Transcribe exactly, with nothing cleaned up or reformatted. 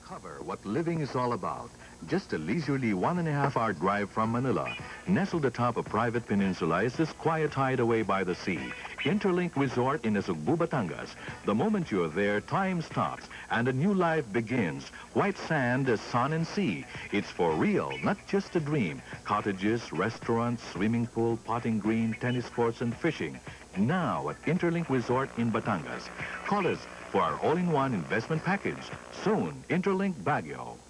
Discover what living is all about. Just a leisurely one and a half hour drive from Manila. Nestled atop a private peninsula is this quiet hideaway by the sea. Interlink Resort in Nasugbu, Batangas. The moment you're there, time stops and a new life begins. White sand, sun and sea. It's for real, not just a dream. Cottages, restaurants, swimming pool, potting green, tennis courts and fishing. Now at Interlink Resort in Batangas. Call us for our all-in-one investment package. Soon, Interlink Baguio.